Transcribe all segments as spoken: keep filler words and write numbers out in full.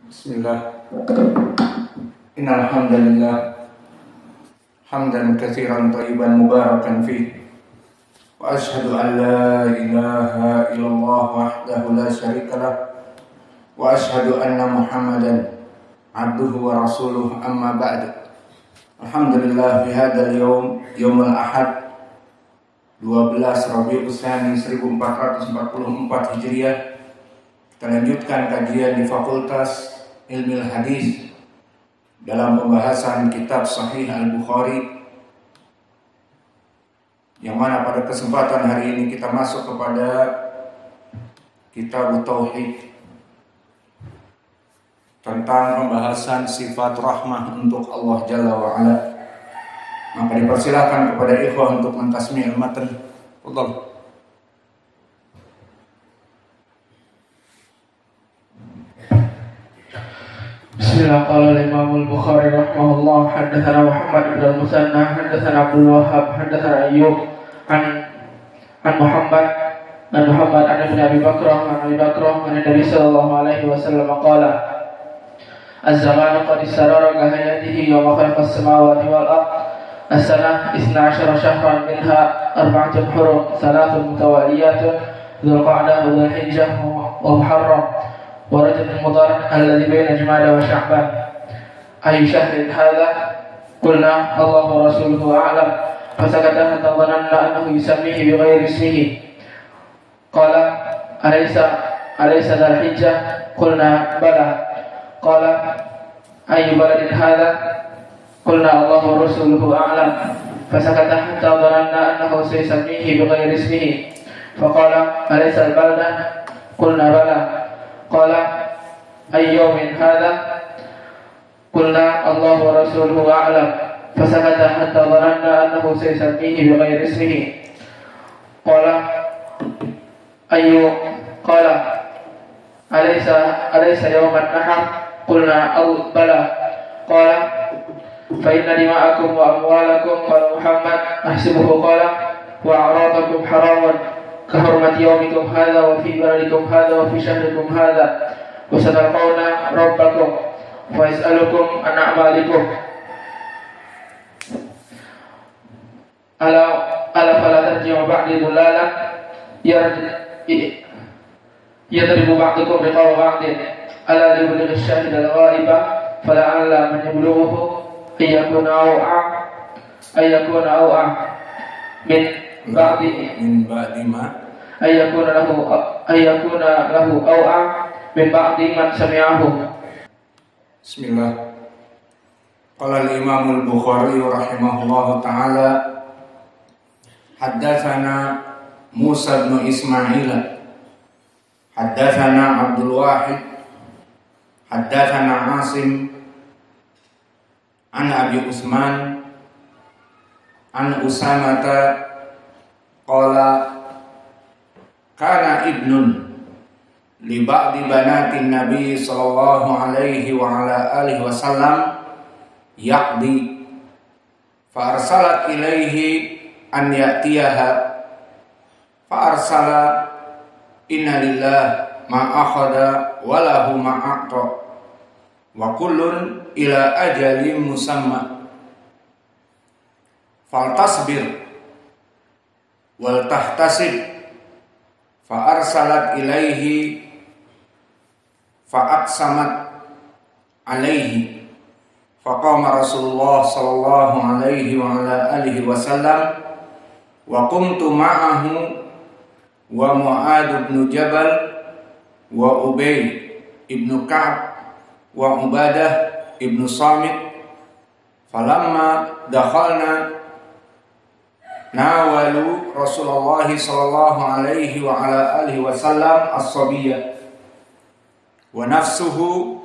Bismillah. Innal hamdalillah hamdan katsiran thayyiban mubarakan fih. Wa asyhadu an la ilaha illallah wahdahu la syarikalah wa asyhadu anna Muhammadan abduhu wa rasuluh, amma ba'du. Alhamdulillah fi hadzal yaum yaumul ahad dua belas Rabiul Tsani seribu empat ratus empat puluh empat Hijriah. Kita lanjutkan kajian di Fakultas Ilmu Hadis dalam pembahasan kitab Sahih Al-Bukhari, yang mana pada kesempatan hari ini kita masuk kepada kitab Tauhid tentang pembahasan sifat rahmah untuk Allah Jalla wa'ala. Maka dipersilakan kepada ikhwah untuk mentasmi' al-matan. Fadhal. Bismillah. Qala al-Imam al-Bukhari rahimahullah, haddatsana Muhammad ibn al-Musanna, haddatsana Abdul Wahhab, haddatsana Ayyub an an Muhammad an Muhammad an Ibn Abi Bakrah an Abi Bakrah an Nabi sallallahu alaihi wasallam qala: Az-zamanu qad istarara ka hayatihi yawma khalaqa as-samawati wal ard. As-sanah isna asyara syahran minha arba'atun hurum, thalathun mutawaliyatun, Dzul Qa'dah wa Dzul Hijjah wa Muharram wa Rajab al-Mudhar alladhi bayna Jumada wa Sya'ban. Ayu syahrin hadha? Qulna Allahu wa rasuluhu a'lam. Fasakata hatta dhananna annahu yusammihi bighairi ismihi. Qala alaysa alaysa Dzul Hijjah? Qulna bala. Qala ayu baladin hadha? Qulna Allahu wa rasuluhu a'lam. Fasakata hatta dhananna annahu sayusammihi bighairi ismihi. Faqala alaysa al-baldah? Qulna bala. Qala ayyu yawmin hadha? Qulna Allahu wa rasuluhu a'lam. Fasakata hatta dhananna annahu sayusammihi bighairi ismihi. Qala ayyu qala alaysa alaysa yawman nahar? Qulna bala. Qala fa inna dima'akum wa amwalakum wa Muhammad ahsibuhu qala wa a'radakum haramun ka hurmati yawmikum hadha wa fi baladikum hadha wa fi shahrikum hadha wa satalqawna rabbakum wa yas'alukum an a'malikum ala ala fala tarji'u ba'di dhulalan yadribu ba'dukum riqawa ba'din ala yublighi ash-shahid al-ghaiba fala'alla man yablughuhu ayyakuna aw'a ayyakuna aw'a min ba'di min ba'di ma ayyakuna lahu ayyakuna lahu aw'a min ba'di man sami'ahu. Bismillah. Qala al-Imam al-Bukhari rahimahullahu ta'ala, haddatsana Musa bin Ismail, haddatsana Abdul Wahid, haddatsana Asim an Abi Utsman an Usamata qala kana ibnun li ba'di banatin Nabi sallallahu alaihi wa ala alihi wasallam yaqdi fa arsalat ilaihi an ya'tiyaha fa arsala inna lillahi ma akhadha wa lahu ma a'ta wa kullun ila ajalin musamma faltasbir wal tahtasib fa arsalat ilaihi fa aqsamat alaihi fa qama Rasulullah sallallahu alaihi wa ala alihi wasallam wa qumtu ma'ahu wa Mu'adz bin Jabal wa Ubay ibn Ka'ab wa Ubadah ibnu Samit. Falamma dakhalna nawalu Rasulullah sallallahu alaihi wa ala alihi wasallam as-sabiyya wa nafsuhu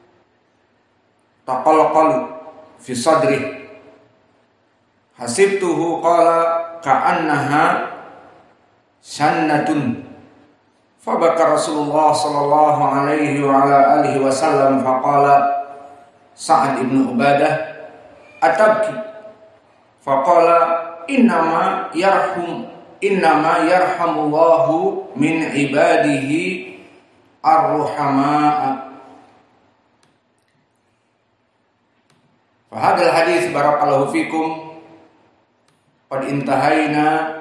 taqalqal fi sadri hasibtuhu qala ka'annaha shannatun. Fabaka Rasulullah sallallahu alaihi wa ala alihi wasallam faqala Sa'ad ibn Ubadah atabki? Faqala innama yarhum innama yarhamullahu min ibadihi ar-ruhamaa. Fahadal hadis barakallahu fikum qad intahaina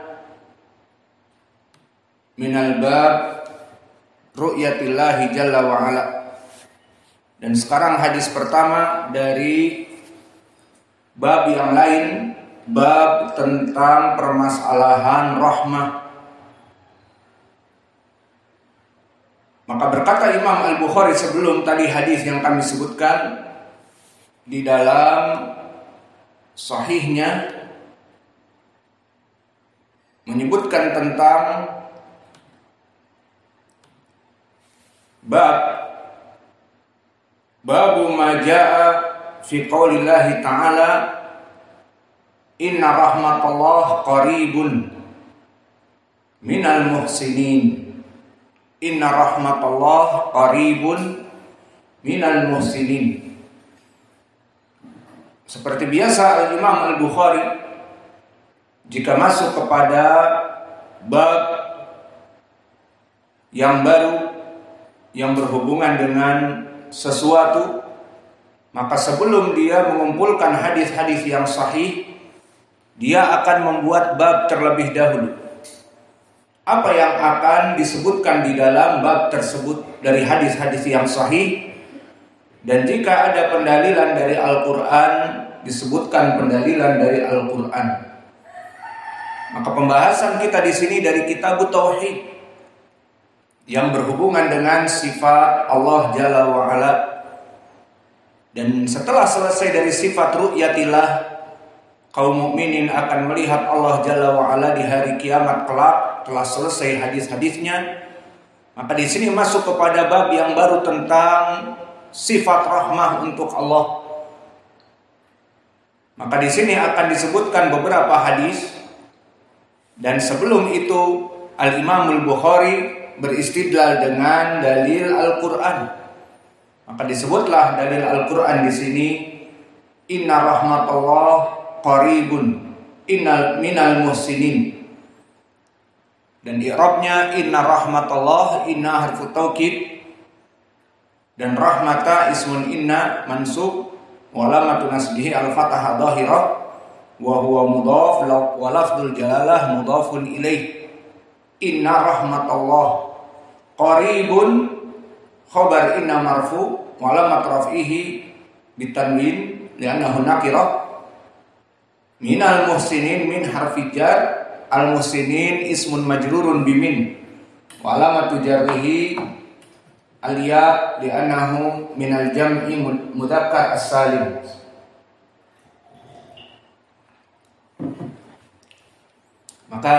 minal bab ru'yatillahi jalla wa ala. Dan sekarang hadis pertama dari bab yang lain, bab tentang permasalahan rahmah. Maka berkata Imam Al-Bukhari sebelum tadi hadis yang kami sebutkan di dalam sahihnya menyebutkan tentang bab babu ma jaa fi qaulillahi ta'ala inna rahmatallah qaribun minal muhsinin. Inna rahmatallah qaribun minal muhsinin. Seperti biasa Imam Al-Bukhari jika masuk kepada bab yang baru yang berhubungan dengan sesuatu, maka sebelum dia mengumpulkan hadis-hadis yang sahih, dia akan membuat bab terlebih dahulu. Apa yang akan disebutkan di dalam bab tersebut dari hadis-hadis yang sahih, dan jika ada pendalilan dari Al-Quran, disebutkan pendalilan dari Al-Quran. Maka pembahasan kita di sini dari Kitab Tauhid yang berhubungan dengan sifat Allah Jalla wa Ala. Dan setelah selesai dari sifat ru'yatillah, kaum mukminin akan melihat Allah Jalla wa Ala di hari kiamat kelak. Telah selesai hadis-hadisnya, maka di sini masuk kepada bab yang baru tentang sifat rahmah untuk Allah. Maka di sini akan disebutkan beberapa hadis, dan sebelum itu Al-Imam Al-Bukhari beristidlal dengan dalil Al-Quran. Maka disebutlah dalil Al-Quran di sini, inna rahmatallah qaribun innal minal muhsinin. Dan i'rabnya inna rahmatallah, inna harfu taukid, dan rahmata ismun inna mansub wa lamatu nasbihi al-fatahah dhahirah wa huwa mudhaf wa lafdzul jalalah mudhafun ilaih. Inna rahmatallah qaribun khabar inna marfu wa lamat raf'ihi bitanwin li'annahu nakirah. Minal muhsinin min harfi jar, al-muhsinin ismun majrurun bimin wa alamatu jarrihi al-ya li'annahu minal jam'i mudzakkar as-salim. Maka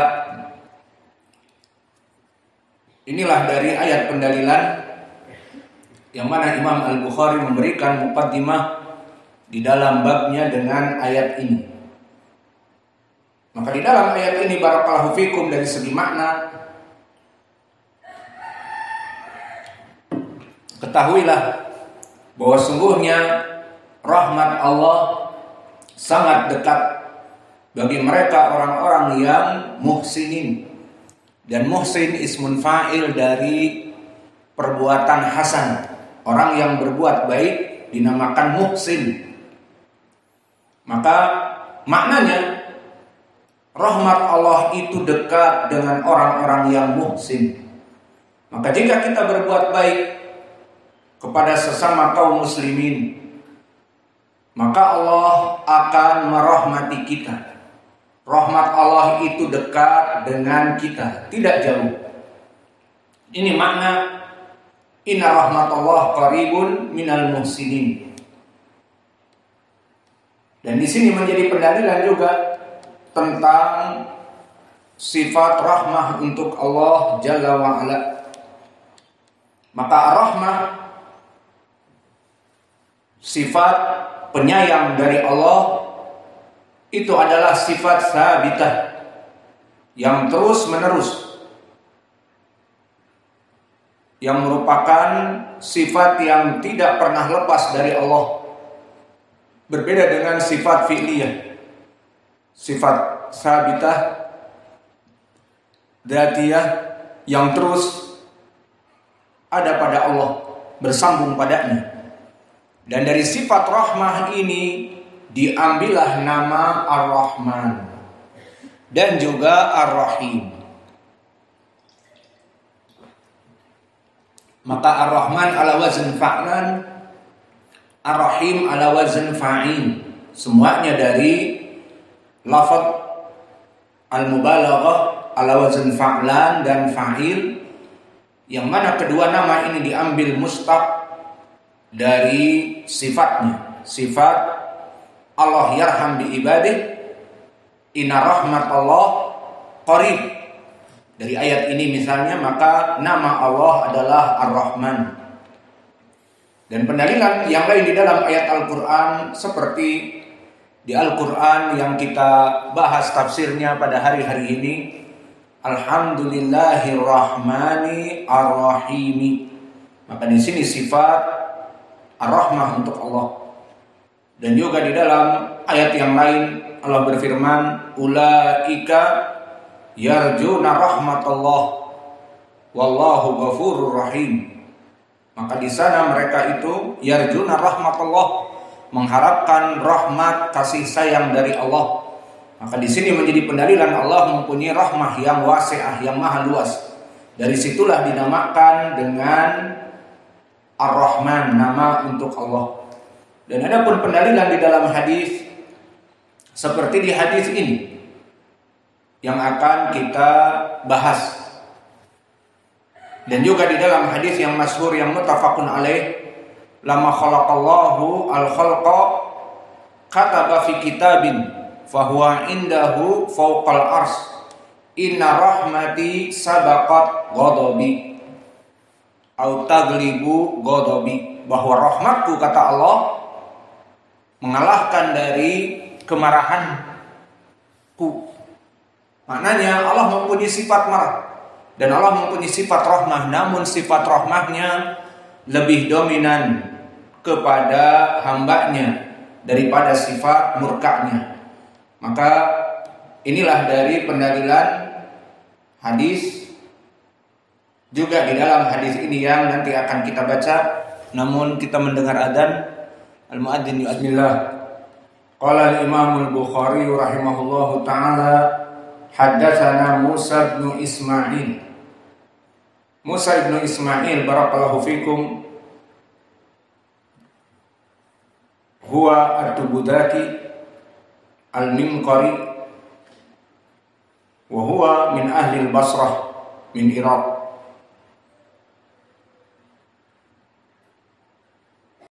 inilah dari ayat pendalilan yang mana Imam Al-Bukhari memberikan muqaddimah di dalam babnya dengan ayat ini. Maka di dalam ayat ini barakallahu fikum dari segi makna, ketahuilah bahwa sungguhnya rahmat Allah sangat dekat bagi mereka orang-orang yang muhsinin. Dan muhsin ismun fa'il dari perbuatan hasan. Orang yang berbuat baik dinamakan muhsin. Maka maknanya rahmat Allah itu dekat dengan orang-orang yang muhsin. Maka jika kita berbuat baik kepada sesama kaum muslimin, maka Allah akan merahmati kita. Rahmat Allah itu dekat dengan kita, tidak jauh. Ini makna inna rahmatullah qaribun minal muhsinin. Dan di sini menjadi pendalilan juga tentang sifat rahmah untuk Allah Jalla wa Ala. Maka rahmah, sifat penyayang dari Allah, itu adalah sifat sabitah yang terus menerus, yang merupakan sifat yang tidak pernah lepas dari Allah. Berbeda dengan sifat fi'liyah. Sifat sabitah dzatiyah yang terus ada pada Allah, bersambung padanya. Dan dari sifat rahmah ini diambillah nama Ar-Rahman dan juga Ar-Rahim. Maka Ar-Rahman ala wazn fa'lan, Ar-Rahim ala wazn fa'il. Semuanya dari lafaz al-mubalaghah ala wazn fa'lan dan fa'il, yang mana kedua nama ini diambil mustaq dari sifatnya. Sifat Allah yarham bi ibadih, inna rahmatallah qarib. Dari ayat ini misalnya, maka nama Allah adalah Ar-Rahman. Dan pendalilan yang lain di dalam ayat Al-Quran, seperti di Al-Quran yang kita bahas tafsirnya pada hari-hari ini, Alhamdulillahirrahmani ar-rahimi. Maka di sini sifat ar-rahmah untuk Allah. Dan juga di dalam ayat yang lain Allah berfirman, ulaika yarjuna rahmatullah wallahu ghafurur rahim. Maka di sana mereka itu yarjuna rahmatullah, mengharapkan rahmat kasih sayang dari Allah. Maka di sini menjadi pendalilan Allah mempunyai rahmah yang wasi'ah, yang maha luas. Dari situlah dinamakan dengan Ar-Rahman, nama untuk Allah. Dan ada pun pendalilan di dalam hadis seperti di hadis ini yang akan kita bahas. Dan juga di dalam hadis yang masyhur yang muttafaqun alaih, lama khalaqallahu al-khalqa kataba fi kitabin fahuwa indahu fawqal ars inna rahmati sabaqat ghadabi au taglibu ghadabi. Bahwa rahmatku, kata Allah, mengalahkan dari kemarahanku. Maknanya Allah mempunyai sifat marah dan Allah mempunyai sifat rahmah, namun sifat rahmahnya lebih dominan kepada hambanya daripada sifat murkanya. Maka inilah dari pendalilan hadis. Juga di dalam hadis ini yang nanti akan kita baca, namun kita mendengar adzan, al-muadzin yu'adzinillah. Qala al-Imam al-Bukhari rahimahullahu taala, haddatsana Musa bin Ismail. Musa bin Ismail barakallahu fikum, huwa at-Tubudaki al-Minqari wa huwa min ahli al-Basrah min Iraq.